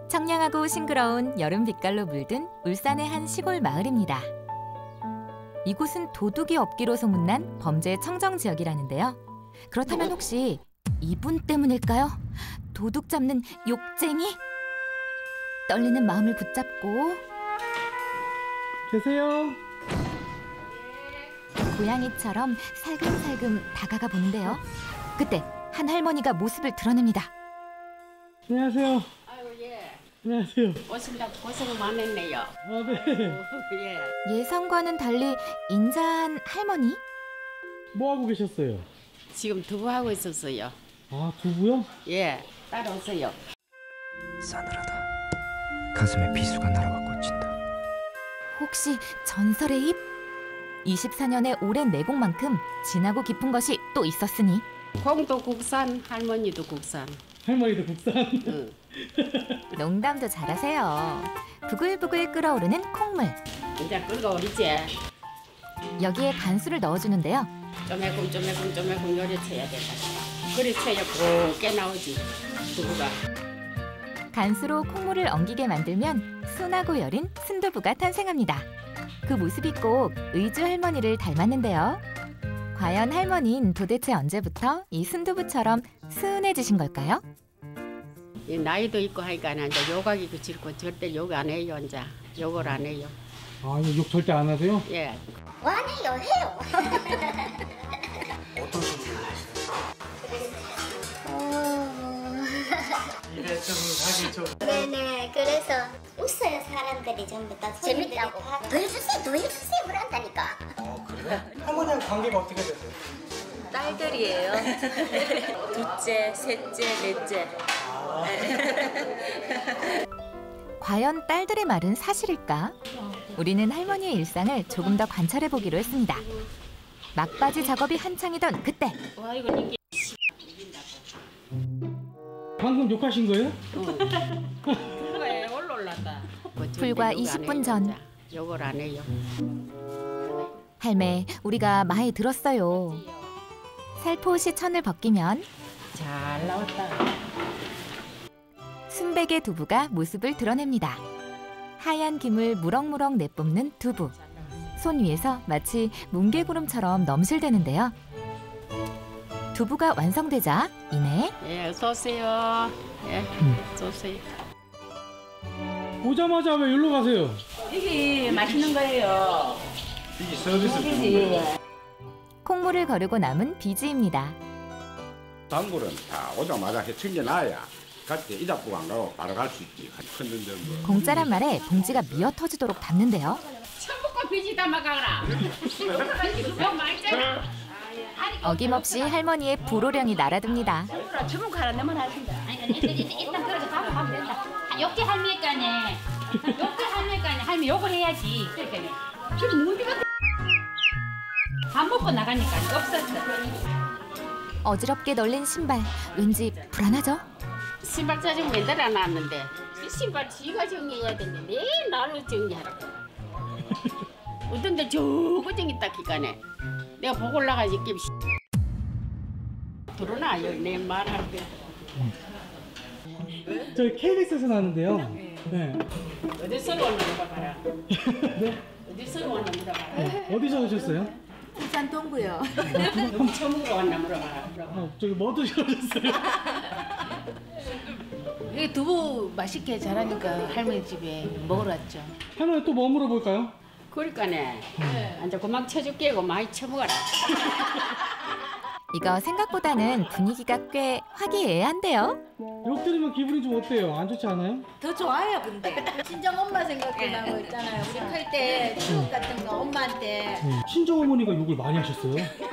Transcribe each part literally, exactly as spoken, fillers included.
청량하고 싱그러운 여름 빛깔로 물든 울산의 한 시골 마을입니다. 이곳은 도둑이 없기로 소문난 범죄 청정 지역이라는데요. 그렇다면 혹시 이분 때문일까요? 도둑 잡는 욕쟁이? 떨리는 마음을 붙잡고 계세요? 고양이처럼 살금살금 다가가 보는데요. 그때 한 할머니가 모습을 드러냅니다. 안녕하세요. 아이고 예. 안녕하세요. 오신다고 고생 많았네요. 아 네. 예. 예상과는 달리 인자한 할머니? 뭐 하고 계셨어요? 지금 두부하고 있었어요. 아 두부요? 예. 따라오세요. 싸늘하다. 가슴에 비수가 날아와 꽂힌다. 혹시 전설의 입? 이십사 년의 오랜 내공만큼 진하고 깊은 것이 또 있었으니 콩도 국산, 할머니도 국산. 할머니도 국산? 응. 농담도 잘하세요. 부글부글 끓어오르는 콩물. 이제 끓어오르지. 여기에 간수를 넣어주는데요. 쪼매쿵 쪼매쿵 쪼매쿵 요리쳐야 된다. 그리쳐야 곱게 나오지 두부가. 간수로 콩물을 엉기게 만들면 순하고 여린 순두부가 탄생합니다. 그 모습이 꼭 의주 할머니를 닮았는데요. 과연 할머니는 도대체 언제부터 이 순두부처럼 순해지신 걸까요? 이 나이도 있고 하니까 이제 욕하기 그치고 절대 욕 안 해요. 이제 욕을 안 해요. 아 이거 욕 절대 안 하세요? 예. 와네요 해요. 어떤 소리를 네네 그래서 웃어요 사람들이 전부 다 재밌다고 더 해주세요 더 해주세요 그런다니까. 어 그래? 할머니랑 관계가 어떻게 되세요? 딸들이에요. 둘째, 셋째, 넷째. 과연 딸들의 말은 사실일까? 우리는 할머니의 일상을 조금 더 관찰해보기로 했습니다. 막바지 작업이 한창이던 그때 와 이거 이게 방금 욕하신 거예요? 왜 올라올란다. 불과 이십 분 전. 욕을 안 해요. 할매, 우리가 많이 들었어요. 살포시 천을 벗기면 잘 나왔다. 순백의 두부가 모습을 드러냅니다. 하얀 김을 무럭무럭 내뿜는 두부. 손 위에서 마치 뭉게구름처럼 넘실대는데요. 두부가 완성되자 이내 예, 어서 오세요. 예, 어서 오세요. 오자마자 왜 여기로 가세요? 이게 맛있는 거예요. 이게 서비스 그지? 콩물을 거르고 남은 비지입니다. 단골은 다 오자마자 해 챙겨놔야 갈 때 이답고 안 가고 바로 갈 수 있지. 큰 정도. 공짜란 말에 봉지가 미어 터지도록 담는데요. 천국과 비지 담아가라. 너무 많잖아. 어김없이 할머니의 불호령이 날아듭니다. 주문 가라 내만 하신다. 아니 일단 일단 일단 그렇게 하고 가면 된다. 욕게 할매니까네. 욕게 할매니까네. 할매 욕을 해야지. 그러니까네. 지금 뭔데가 밥 먹고 나가니까 없었어. 어지럽게 널린 신발. 왠지 불안하죠? 신발 짜증 맨날 안 왔는데 이 신발 지가 정리해야 되는데 내 나를 정리하라고. 어떤 데 저거 정했다 기간에 내가 보고 올라가지 게 들어나 내 말할 때. 저희 케이비에스에서 나왔는데요. 네. 어디서 왔나 물어봐라. 네? 어디서 왔나 물어봐라. 네. 어디서 오셨어요? 부산 동구요. 처음으로 왔나 물어봐라. 어, 저기 뭐 드시러 오셨어요? 여기 두부 맛있게 잘하니까 할머니 집에 먹으러 왔죠. 할머니 또 뭐 물어볼까요? 그러니까네. 이제 그만 쳐줄게 고 많이 쳐먹어라. 이거 생각보다는 분위기가 꽤 화기애애한데요. 욕 들으면 기분이 좀 어때요? 안 좋지 않아요? 더 좋아요 근데. 친정 엄마 생각도 나고 있잖아요. 우리 클 때 추억 같은 거 엄마한테. 네. 친정어머니가 욕을 많이 하셨어요?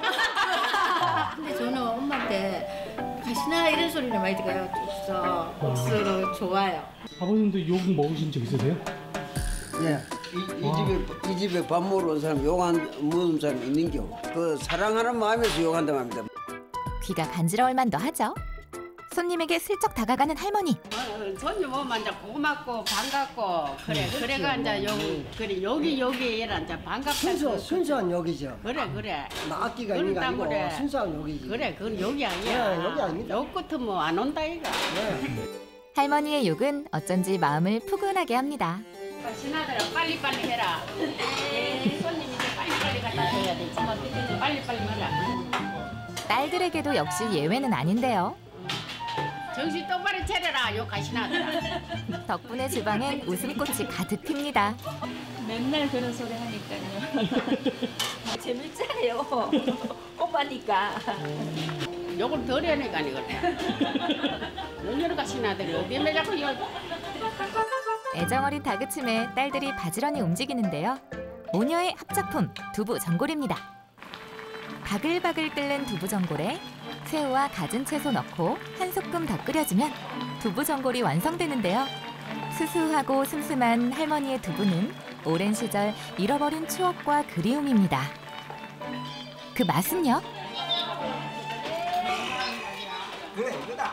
근데 저는 엄마한테 가시나 이런 소리를 많이 들어요. 없어. 없어도 좋아요. 아버님도 욕 먹으신 적 있으세요? 예. 이, 이 집에 이 집에 밥 먹으러 온 사람 욕안 먹은 사람 있는겨. 그 사랑하는 마음에서 욕한다고 합니다. 귀가 간지러울 만도 하죠. 손님에게 슬쩍 다가가는 할머니. 어, 손님 오면 이제 고맙고 반갑고 그래 그래가 이제 여기 그래 여기 여기 이라 이제 반갑다. 순수 순수한 욕이죠. 그래 그래. 나 악기가 있는 게 아니고 그래. 순수한 욕이지. 그래 그건 여기 아니야. 네, 여기 아닙니다. 욕 같으면 안 온다 이가. 네. 할머니의 욕은 어쩐지 마음을 푸근하게 합니다. 신하들아 빨리빨리 해라. 네, 손님 이제 빨리빨리 갖다 줘야 되지. 빨리빨리 해라. 딸들에게도 역시 예외는 아닌데요. 정신 똑바로 차려라, 요 가시나들아. 덕분에 주방엔 웃음꽃이 가득 핍니다. 맨날 그런 소리 하니까요. 재밌잖아요. 꼬마니까. 요걸 덜 해내가 이거를. 여러 가시나들이 어디 매자고 요. 애정어린 다그침에 딸들이 바지런히 움직이는데요. 모녀의 합작품 두부 전골입니다. 바글바글 끓는 두부 전골에 새우와 갖은 채소 넣고 한 소끔 더 끓여주면 두부 전골이 완성되는데요. 수수하고 슴슴한 할머니의 두부는 오랜 시절 잃어버린 추억과 그리움입니다. 그 맛은요? 그래 이거다.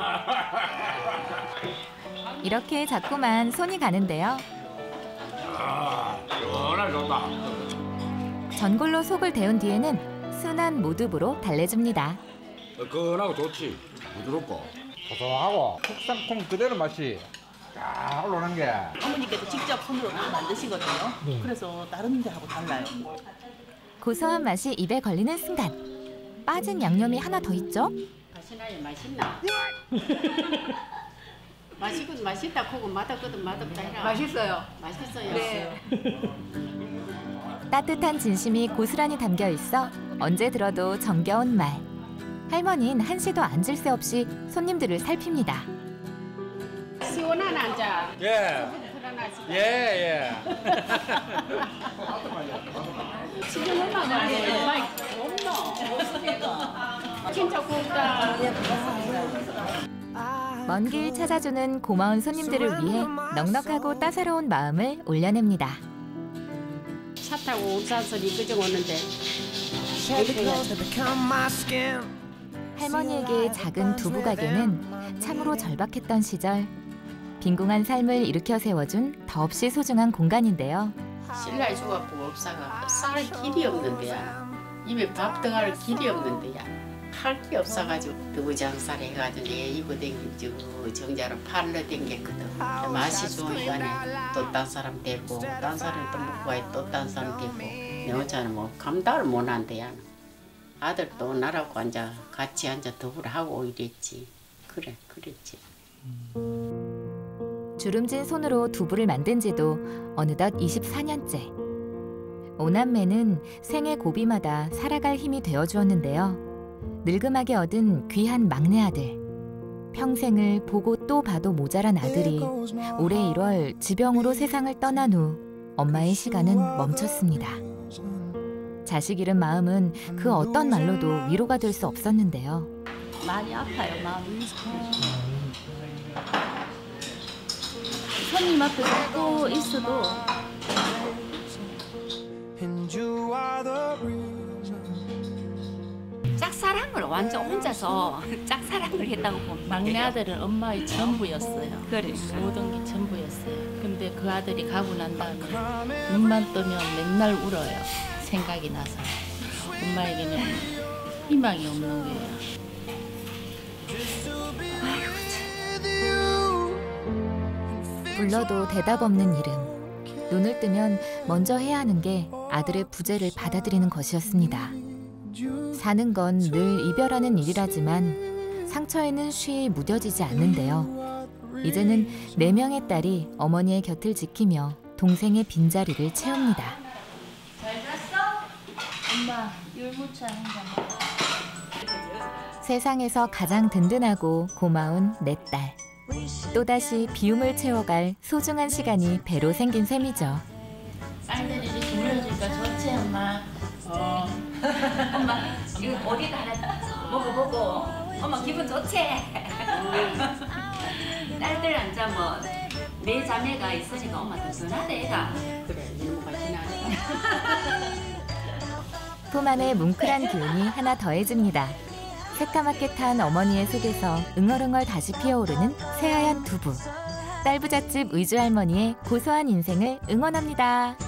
이렇게 자꾸만 손이 가는데요. 아, 시원하게 좋다. 전골로 속을 데운 뒤에는 순한 모두부로 달래줍니다. 얼큰하고 좋지. 부드럽고. 고소하고 국산콩 그대로 맛이 쫙 올라오는 게. 어머니께서 직접 손으로 다 만드시거든요. 네. 그래서 다른 데하고 달라요. 고소한 맛이 입에 걸리는 순간 빠진 양념이 하나 더 있죠? 가시나요 맛있나? 맛있군 맛있다 하고 맛없거든 맛없다 해라. 맛있어요. 맛있어요. 네. 따뜻한 진심이 고스란히 담겨 있어 언제 들어도 정겨운 말. 할머니는 한시도 앉을 새 없이 손님들을 살핍니다. 시원한 앉아. 예. 예 예. 지금 얼마나 많이 없노? 없으니까. 진짜 곱다. 먼 길 찾아주는 고마운 손님들을 위해 넉넉하고 따사로운 마음을 올려냅니다. 차 타고 울산서 이끄정 오는데 할머니에게 작은 두부 가게는 참으로 절박했던 시절 빈궁한 삶을 일으켜 세워준 더없이 소중한 공간인데요. 신라에 죽었고 없사가 쌀 길이 없는데야. 입에 밥 들어갈 길이 없는데야. 할 게 없어가지고 두부 장사를 해가지고 내 입고 댕기고 정자로 팔러 댕겼거든. 맛이 좋으니까 또 딴 사람 되고 딴 사람 또 먹고 와야 또 딴 사람 되고 내 혼자는 뭐 감당을 못한대야. 아들 또 나라고 앉아 같이 앉아 두부를 하고 이랬지. 그래 그랬지. 주름진 손으로 두부를 만든 지도 어느덧 이십사 년째. 오남매는 생애 고비마다 살아갈 힘이 되어주었는데요. 늙음하게 얻은 귀한 막내 아들. 평생을 보고 또 봐도 모자란 아들이 올해 일월 지병으로 세상을 떠난 후 엄마의 시간은 멈췄습니다. 자식 잃은 마음은 그 어떤 말로도 위로가 될 수 없었는데요. 많이 아파요, 마음이. 손님 앞에 걷고 있어도 짝사랑을 완전 혼자서 짝사랑을 했다고 보면 막내 아들은 엄마의 전부였어요. 그러니까. 모든 게 전부였어요. 근데 그 아들이 가고 난 다음에 눈만 뜨면 맨날 울어요. 생각이 나서. 엄마에게는 희망이 없는 거예요. 불러도 대답 없는 이름. 눈을 뜨면 먼저 해야 하는 게 아들의 부재를 받아들이는 것이었습니다. 사는 건 늘 이별하는 일이라지만 상처에는 쉬이 무뎌지지 않는데요. 이제는 네 명의 딸이 어머니의 곁을 지키며 동생의 빈자리를 채웁니다. 잘 잤어? 엄마 율무차 한 잔 먹어. 세상에서 가장 든든하고 고마운 내 딸. 또다시 비움을 채워갈 소중한 시간이 배로 생긴 셈이죠. 딸들이 이렇게 물려주니까 좋지 엄마. 어. 엄마 이거 어디다 하나 먹어보고 엄마 기분 좋지? 딸들 앉아 뭐네 자매가 있으니까 엄마 든든하대 애가. 그래 이모가 지나니까. 품 안에 뭉클한 기운이 하나 더해집니다. 새까맣게 탄 어머니의 속에서 응얼응얼 다시 피어오르는 새하얀 두부. 딸부잣집 의주 할머니의 고소한 인생을 응원합니다.